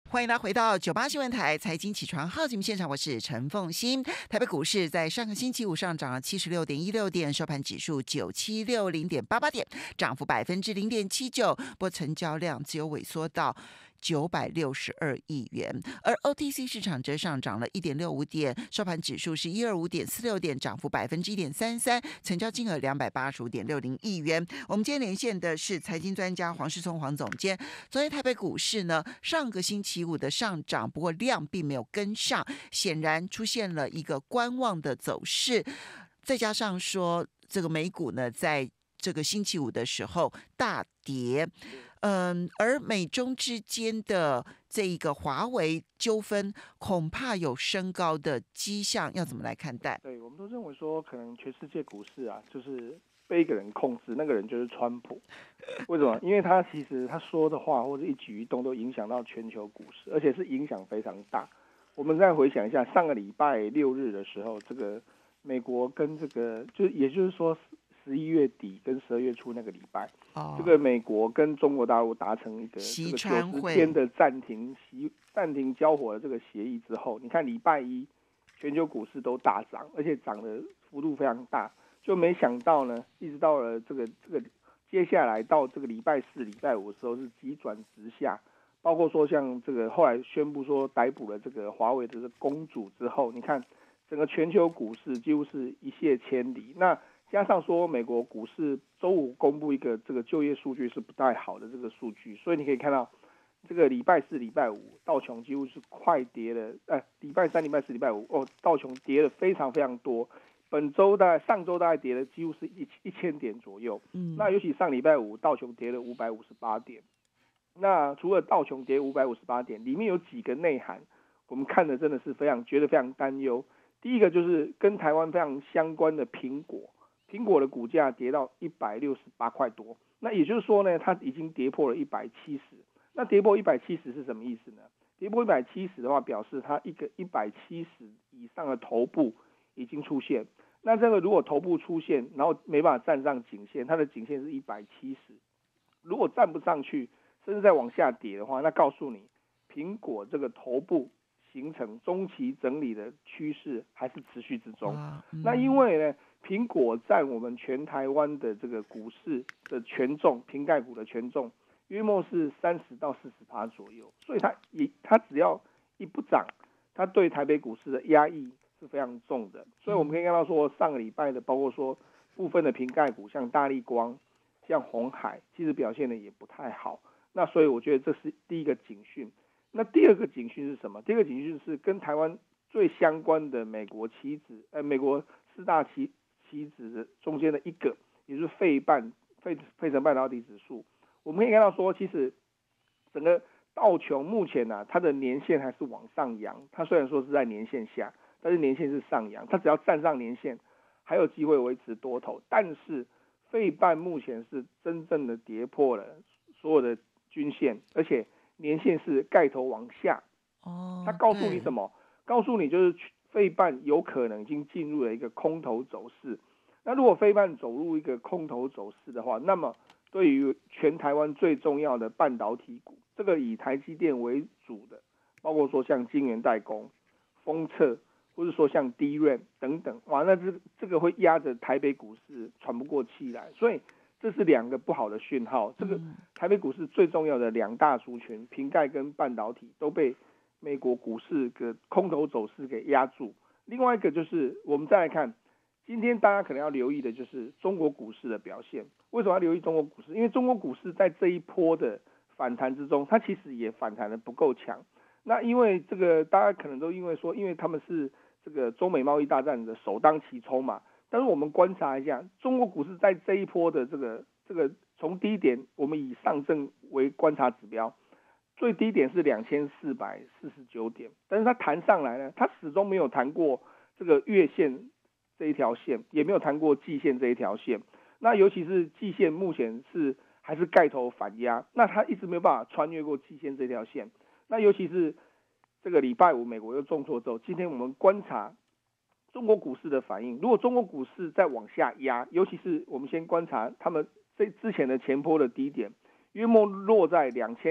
欢迎大家回到98新闻台财经起床号节目现场，我是陈凤馨。台北股市在上个星期五上涨了76.16点，收盘指数9760.88点，涨幅0.79%，不过成交量只有萎缩到962亿元，而 OTC 市场则上涨了1.65点，收盘指数是125.46点，涨幅1.33%，成交金额285.60亿元。我们今天连线的是财经专家黄世聪黄总监。昨天台北股市呢，上个星期五的上涨，不过量并没有跟上，显然出现了一个观望的走势。再加上说，这个美股呢，在这个星期五的时候大跌，而美中之间的这一个华为纠纷，恐怕有升高的迹象，要怎么来看待？ 对，我们都认为说，可能全世界股市啊，就是被一个人控制，那个人就是川普。为什么？因为他其实他说的话或者一举一动都影响到全球股市，而且是影响非常大。我们再回想一下，上个礼拜6日的时候，这个美国跟这个也就是说11月底跟12月初那个礼拜，这个美国跟中国大陆达成一个这个90天的暂停交火的这个协议之后，你看礼拜一全球股市都大涨，而且涨的幅度非常大。就没想到呢，一直到了这个接下来到这个礼拜4、礼拜5的时候是急转直下，包括说像这个后来宣布说逮捕了这个华为的这个公主之后，你看整个全球股市几乎是一泻千里。那加上说美国股市周五公布一个这个就业数据是不太好的这个数据，所以你可以看到这个礼拜4、礼拜5道琼几乎是快跌了，礼拜3、礼拜4、礼拜5道琼跌了非常非常多。上周大概跌了几乎是1000点左右，那尤其上礼拜5道琼跌了558点。那除了道琼跌558点，里面有几个内涵，我们看的真的是觉得非常担忧。第一个就是跟台湾非常相关的苹果的股价跌到168块多，那也就是说呢，它已经跌破了170。那跌破170是什么意思呢？跌破170的话，表示它一个170以上的头部已经出现。那这个如果头部出现，然后没办法站上颈线，它的颈线是170，如果站不上去，甚至再往下跌的话，那告诉你，苹果这个头部形成中期整理的趋势还是持续之中。那因为呢，苹果占我们全台湾的这个股市的权重，瓶盖股的权重约莫是30到40%左右，所以它只要一不涨，它对台北股市的压抑是非常重的。所以我们可以看到说，上个礼拜的包括说部分的瓶盖股，像大立光、像鸿海，其实表现的也不太好。那所以我觉得这是第一个警讯。那第二个警讯是什么？第二个警讯是跟台湾最相关的美国美国4大期指的中间的一个，也就是费城半导体指数。我们可以看到说，其实整个道琼目前它的年线还是往上扬。它虽然说是在年线下，但是年线是上扬，它只要站上年线，还有机会维持多头。但是费半目前是真正的跌破了所有的均线，而且年线是盖头往下。它告诉你什么？告诉你就是费半有可能已经进入了一个空头走势。那如果费半走入一个空头走势的话，那么对于全台湾最重要的半导体股，这个以台积电为主的，包括说像晶圆代工、封测，或者说像 DRAM 等等，哇，那这个会压着台北股市喘不过气来，所以这是两个不好的讯号。这个台北股市最重要的两大族群，瓶盖跟半导体，都被美国股市的空头走势给压住。另外一个就是我们再来看，今天大家可能要留意的就是中国股市的表现。为什么要留意中国股市？因为中国股市在这一波的反弹之中，它其实也反弹的不够强。那因为这个大家可能都因为他们是这个中美贸易大战的首当其冲嘛。但是我们观察一下，中国股市在这一波的这个从低点，我们以上证为观察指标，最低点是2449点，但是它弹上来呢，它始终没有弹过这个月线这一条线，也没有弹过季线这一条线。那尤其是季线目前还是盖头反压，那它一直没有办法穿越过季线这条线。那尤其是这个礼拜五美国又重挫之后，今天我们观察中国股市的反应。如果中国股市再往下压，尤其是我们先观察他们之前的前波的低点约莫落在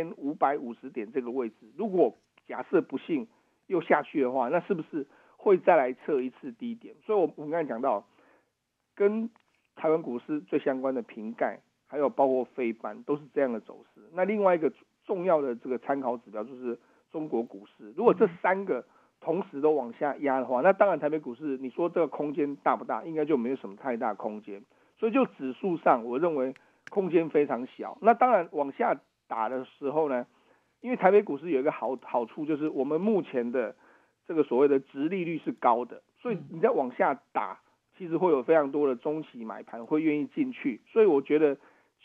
2550点这个位置。如果假设不幸又下去的话，那是不是会再来测一次低点？所以我们刚才讲到，跟台湾股市最相关的瓶盖，还有包括飞班，都是这样的走势。那另外一个重要的这个参考指标就是中国股市。如果这3个同时都往下压的话，那当然台北股市你说这个空间大不大？应该就没有什么太大空间。所以就指数上，我认为空间非常小。那当然往下打的时候呢，因为台北股市有一个好处，就是我们目前的这个所谓的殖利率是高的，所以你在往下打，其实会有非常多的中期买盘会愿意进去。所以我觉得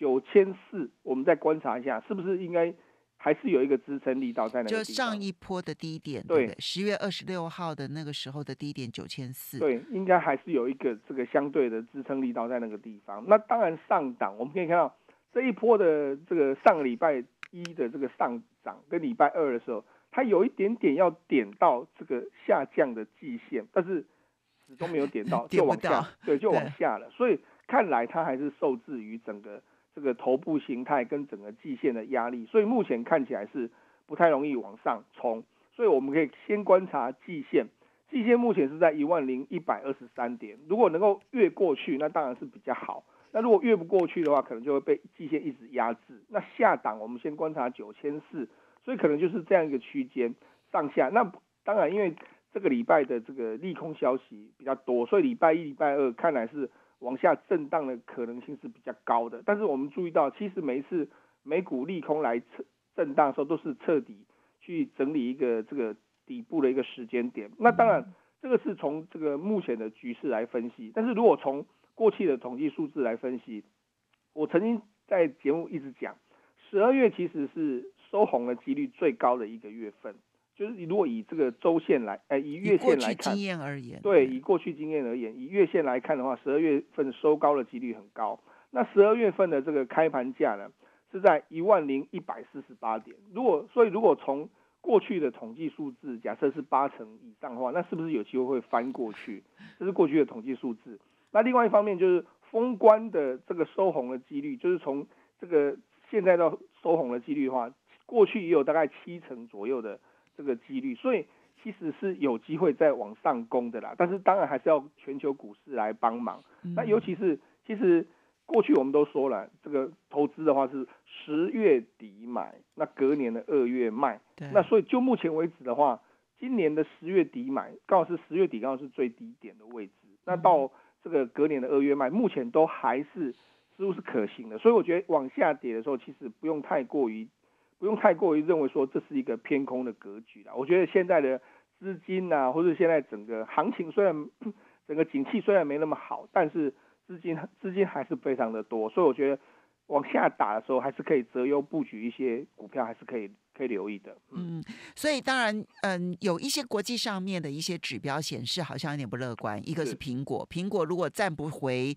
9400，我们再观察一下，是不是应该还是有一个支撑力道在那个地方。 就上一波的低点， 对不对？10月26号的那个时候的低点9400， 对，应该还是有一个这个相对的支撑力道在那个地方。那当然上档，我们可以看到这一波的这个上个礼拜一的这个上涨跟礼拜二的时候，它有一点点要点到这个下降的季线，但是始终没有点到，就往下，对，就往下了。所以看来它还是受制于整个这个头部形态跟整个季线的压力，所以目前看起来是不太容易往上冲。所以我们可以先观察季线，季线目前是在10123点，如果能够越过去，那当然是比较好。那如果越不过去的话，可能就会被季线一直压制。那下档我们先观察9400，所以可能就是这样一个区间上下。那当然，因为这个礼拜的这个利空消息比较多，所以礼拜一、礼拜二看来是往下震荡的可能性是比较高的。但是我们注意到，其实每一次美股利空来震荡的时候，都是彻底去整理一个这个底部的一个时间点。那当然，这个是从这个目前的局势来分析。但是如果从过去的统计数字来分析，我曾经在节目一直讲，12月其实是收红的几率最高的一个月份。就是如果以这个周线来，以月线来看， 以过去经验而言， 对，以过去经验而言，以月线来看的话，12月份收高的几率很高。那12月份的这个开盘价呢，是在10148点。如果从过去的统计数字，假设是80%以上的话，那是不是有机会会翻过去？这是过去的统计数字。那另外一方面就是封关的这个收红的几率，就是从这个现在到收红的几率的话，过去也有大概70%左右的这个几率，所以其实是有机会再往上攻的啦。但是当然还是要全球股市来帮忙。那尤其是其实过去我们都说了，这个投资的话是10月底买，那隔年的2月卖。那所以就目前为止的话，今年的10月底买，刚好是10月底，刚好是最低点的位置。那到这个隔年的2月卖，目前都还是似乎是可行的。所以我觉得往下跌的时候，其实不用太过于认为说这是一个偏空的格局啦。我觉得现在的资金啊，或者现在整个行情虽然整个景气虽然没那么好，但是资金还是非常的多，所以我觉得往下打的时候还是可以择优布局一些股票，还是可以留意的。 所以当然，有一些国际上面的一些指标显示好像有点不乐观。一个是苹果如果站不回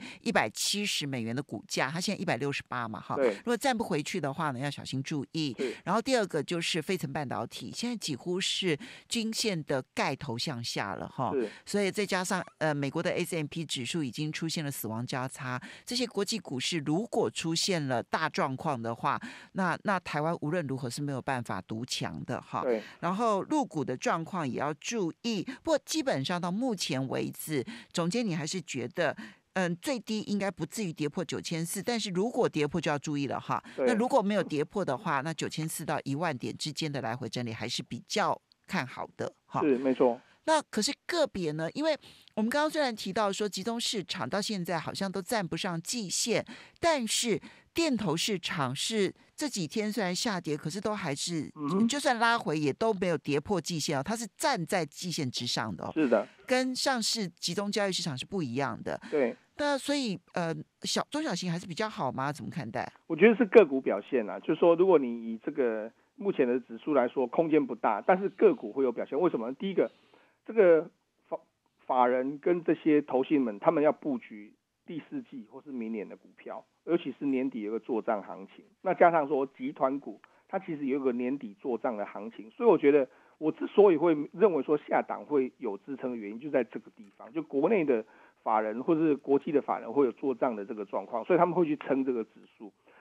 $170的股价，它现在168嘛，哈，如果站不回去的话呢，要小心注意。然后第二个就是费城半导体，现在几乎是均线的盖头向下了，哈，所以再加上美国的 S&P 指数已经出现了死亡交叉，这些国际股市如果出现了大状况的话，那台湾无论如何是没有办法独强的哈。然后陆股的状况也要注意。不过基本上到目前为止，总监你还是觉得最低应该不至于跌破9400，但是如果跌破就要注意了哈。那如果没有跌破的话，那9400到10000点之间的来回整理还是比较看好的哈。 是没错。 那可是个别呢，因为我们刚刚虽然提到说集中市场到现在好像都站不上季线，但是电投市场是这几天虽然下跌，可是都还是就算拉回也都没有跌破季线，它是站在季线之上的。 是的， 跟上市集中交易市场是不一样的。 对， 那所以中小型还是比较好吗？怎么看待？ 我觉得是个股表现啦，就是说如果你以这个目前的指数来说，空间不大，但是个股会有表现。为什么？第一个，这个法人跟这些投信们，他们要布局第4季或是明年的股票，尤其是年底有个作账行情。那加上说集团股，它其实有个年底作账的行情，所以我觉得我之所以会认为说下档会有支撑的原因，就在这个地方，就国内的法人或是国际的法人会有作账的这个状况，所以他们会去撑这个指数。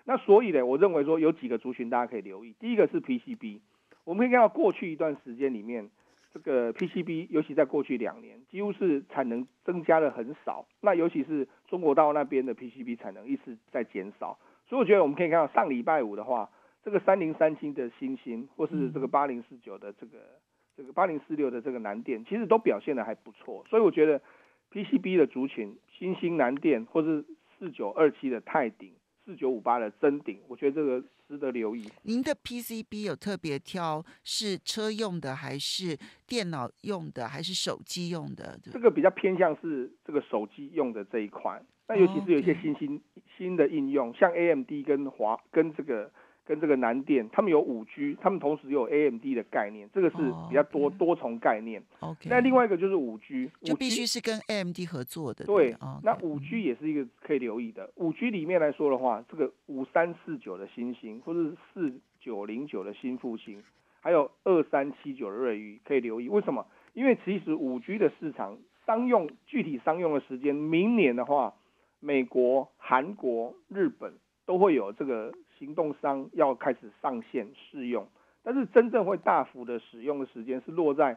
那所以呢，我认为说有几个族群大家可以留意。第一个是 PCB， 我们可以看到过去一段时间里面，这个 PCB 尤其在过去2年，几乎是产能增加的很少。那尤其是中国大陆那边的 PCB 产能一直在减少，所以我觉得我们可以看到上礼拜五的话，这个3037的新兴，或是这个8049的这个8046的这个南电，其实都表现的还不错。所以我觉得 PCB 的族群，新兴南电或是4927的泰鼎、4958的臻鼎，我觉得这个值得留意。 您的 PCB 有特别挑是车用的，还是电脑用的，还是手机用的？ 这个比较偏向是这个手机用的这一块。那尤其是有一些新的应用，像 AMD 跟这个南电，他们有5G， 他们同时有 AMD 的概念，这个是比较多重概念。那另外一个就是 5G， 就必须是跟 AMD 合作的。 对，那 5G 也是一个可以留意的。5G 里面来说的话，这个5349的新兴，或者是4909的新复兴，还有2379的瑞昱可以留意。为什么？因为其实 5G 的市场具体商用的时间，明年的话，美国、韩国、日本都会有这个行动商要开始上线试用，但是真正会大幅的使用的时间是落在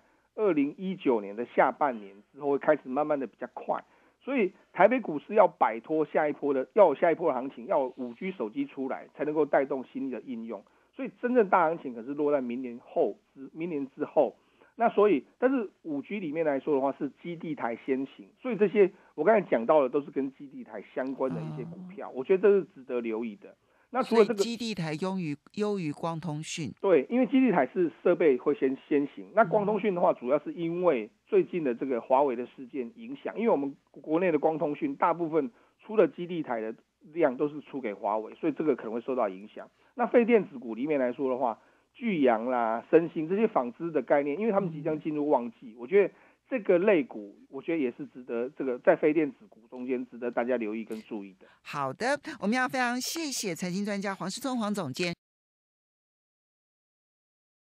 2019年的下半年之后，会开始慢慢的比较快。所以台北股市要摆脱要有下一波的行情，要有 5G 手机出来，才能够带动新的应用。所以真正大行情可是落在明年之后。那所以，但是5G 里面来说的话，是基地台先行，所以这些我刚才讲到的都是跟基地台相关的一些股票，我觉得这是值得留意的。那除了这个， 基地台优于光通讯。 对，因为基地台是设备会先行，那光通讯的话，主要是因为最近的这个华为的事件影响，因为我们国内的光通讯大部分出了基地台的量都是出给华为，所以这个可能会受到影响。那非电子股里面来说的话，聚阳啦、森兴这些纺织的概念，因为他们即将进入旺季，我觉得这个类股，我觉得也是值得这个在非电子股中间值得大家留意跟注意的。 好的，我们要非常谢谢财经专家黄世聪黄总监。